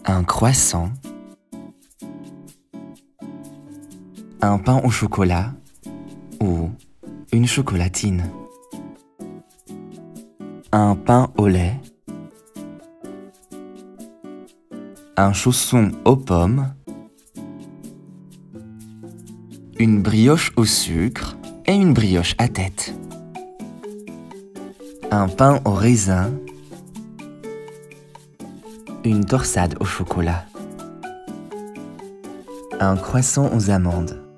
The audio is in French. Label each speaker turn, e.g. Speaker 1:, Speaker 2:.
Speaker 1: un croissant, un pain au chocolat ou une chocolatine, un pain au lait, un chausson aux pommes, une brioche au sucre et une brioche à tête, un pain au raisin, une torsade au chocolat, un croissant aux amandes.